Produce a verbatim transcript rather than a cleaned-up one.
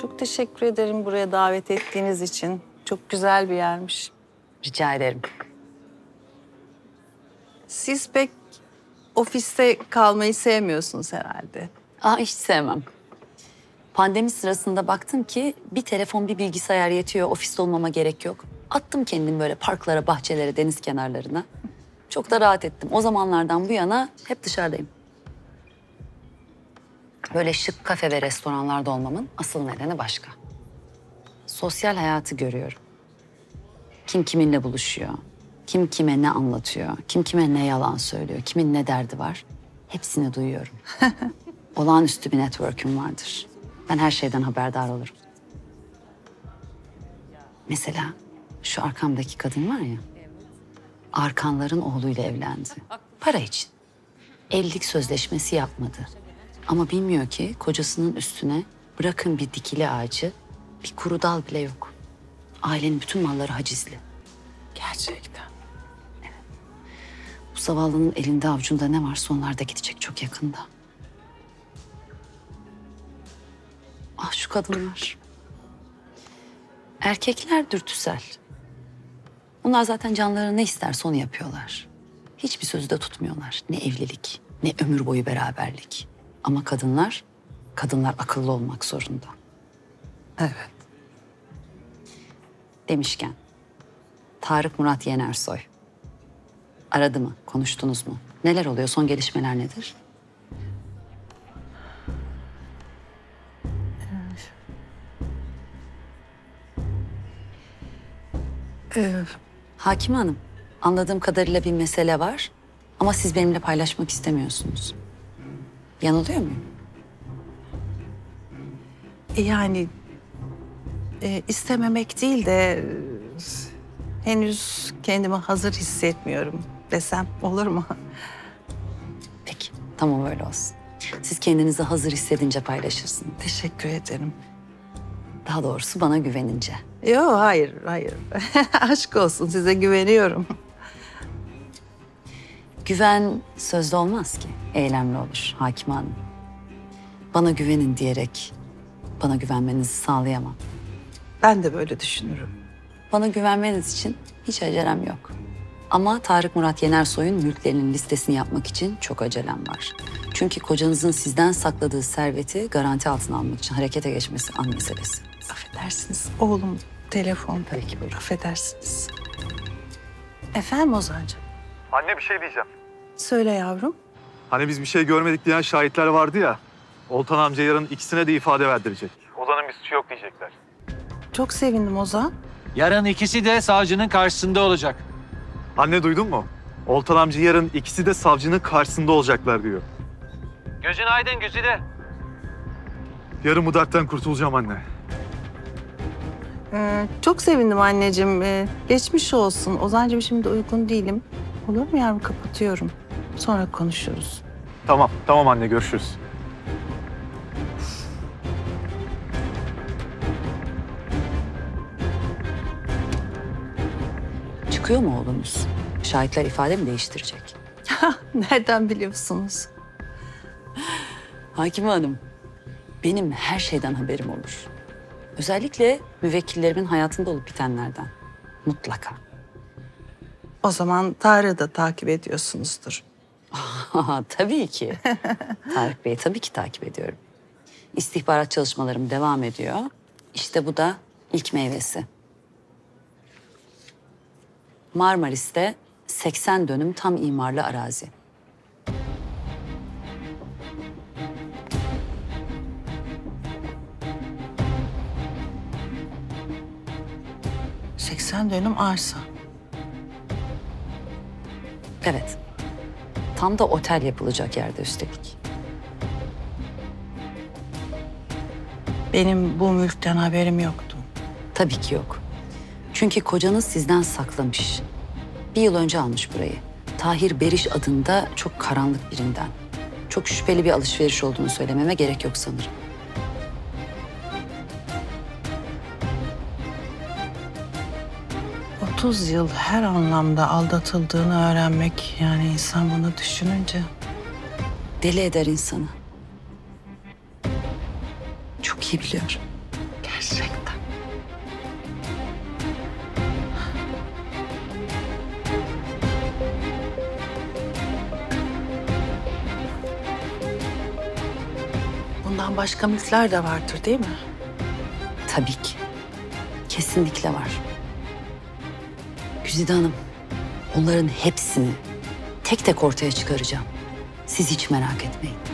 Çok teşekkür ederim buraya davet ettiğiniz için. Çok güzel bir yermiş. Rica ederim. Siz pek ofiste kalmayı sevmiyorsunuz herhalde. Aa, hiç sevmem. Pandemi sırasında baktım ki bir telefon, bir bilgisayar yetiyor. Ofiste olmama gerek yok. Attım kendimi böyle parklara, bahçelere, deniz kenarlarına. Çok da rahat ettim. O zamanlardan bu yana hep dışarıdayım. Böyle şık kafe ve restoranlarda olmamın asıl nedeni başka. Sosyal hayatı görüyorum. Kim kiminle buluşuyor, kim kime ne anlatıyor, kim kime ne yalan söylüyor, kimin ne derdi var. Hepsini duyuyorum. Olağanüstü bir network'üm vardır. Ben her şeyden haberdar olurum. Mesela şu arkamdaki kadın var ya, Arkanların oğluyla evlendi. Para için. Evlilik sözleşmesi yapmadı. Ama bilmiyor ki kocasının üstüne bırakın bir dikili ağacı, bir kuru dal bile yok. Ailenin bütün malları hacizli. Gerçekten. Bu zavallının elinde avucunda ne varsa onlar da gidecek çok yakında. Ah şu kadınlar. Erkekler dürtüsel. Onlar zaten canları ne isterse onu yapıyorlar. Hiçbir sözü de tutmuyorlar. Ne evlilik, ne ömür boyu beraberlik. Ama kadınlar, kadınlar akıllı olmak zorunda. Evet. Demişken, Tarık Murat Yenersoy. Aradı mı, konuştunuz mu? Neler oluyor, son gelişmeler nedir? Ee, Hakime Hanım, anladığım kadarıyla bir mesele var ama siz benimle paylaşmak istemiyorsunuz. Yanılıyor muyum? yani e, istememek değil de e, henüz kendimi hazır hissetmiyorum desem olur mu? Peki, tamam öyle olsun. Siz kendinizi hazır hissedince paylaşırsınız. Teşekkür ederim. Daha doğrusu bana güvenince. Yok hayır hayır. Aşk olsun size güveniyorum. Güven sözde olmaz ki, eylemli olur Hakime Hanım. Bana güvenin diyerek bana güvenmenizi sağlayamam. Ben de böyle düşünürüm. Bana güvenmeniz için hiç acelem yok. Ama Tarık Murat Yenersoy'un mülklerinin listesini yapmak için çok acelem var. Çünkü kocanızın sizden sakladığı serveti garanti altına almak için harekete geçmesi an meselesi. Affedersiniz oğlum telefon. Tabii ki buyurun. Affedersiniz. Efendim Ozan'cığım? Anne bir şey diyeceğim. Söyle yavrum. Hani biz bir şey görmedik diyen şahitler vardı ya. Oltan amca yarın ikisine de ifade verdirecek. Ozan'ın bir suçu yok diyecekler. Çok sevindim Ozan. Yarın ikisi de savcının karşısında olacak. Anne duydun mu? Oltan amca yarın ikisi de savcının karşısında olacaklar diyor. Gözün aydın Güzide. Yarın bu dertten kurtulacağım anne. Ee, çok sevindim anneciğim. Ee, geçmiş olsun. Ozan'cığım şimdi uygun değilim. Olur mu yavrum? Kapatıyorum. Sonra konuşuruz. Tamam, tamam anne görüşürüz. Çıkıyor mu oğlunuz? Şahitler ifade mi değiştirecek? Nereden biliyorsunuz? Hakime Hanım, benim her şeyden haberim olur. Özellikle müvekkillerimin hayatında olup bitenlerden. Mutlaka. O zaman Tarık'ı da takip ediyorsunuzdur. Tabii ki. Tarık Bey'i tabii ki takip ediyorum. İstihbarat çalışmalarım devam ediyor. İşte bu da ilk meyvesi. Marmaris'te seksen dönüm tam imarlı arazi. seksen dönüm arsa. Evet. Tam da otel yapılacak yerde üstelik. Benim bu mülkten haberim yoktu. Tabii ki yok. Çünkü kocanız sizden saklamış. Bir yıl önce almış burayı. Tahir Beriş adında çok karanlık birinden. Çok şüpheli bir alışveriş olduğunu söylememe gerek yok sanırım. otuz yıl her anlamda aldatıldığını öğrenmek, yani insan bunu düşününce... Deli eder insanı. Çok iyi biliyorum. Gerçekten. Bundan başka mülkler de vardır değil mi? Tabii ki. Kesinlikle var. Güzide Hanım, onların hepsini tek tek ortaya çıkaracağım. Siz hiç merak etmeyin.